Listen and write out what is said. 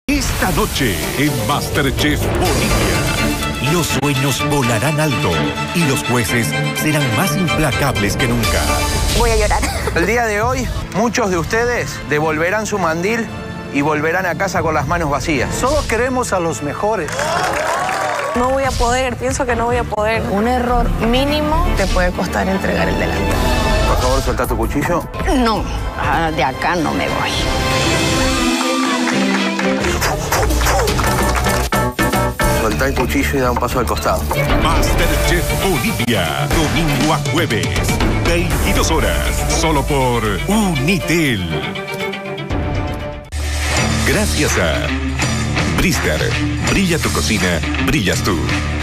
Esta noche en MasterChef Bolivia, los sueños volarán alto y los jueces serán más implacables que nunca. Voy a llorar. El día de hoy, muchos de ustedes devolverán su mandil y volverán a casa con las manos vacías. Solo queremos a los mejores. No voy a poder, pienso que no voy a poder. Un error mínimo te puede costar entregar el delantal. Por favor, soltá tu cuchillo. No, de acá no me voy. Soltá el cuchillo y da un paso al costado. MasterChef Bolivia, domingo a jueves, 22 horas, solo por Unitel. Gracias a Bristar. Brilla tu cocina, brillas tú.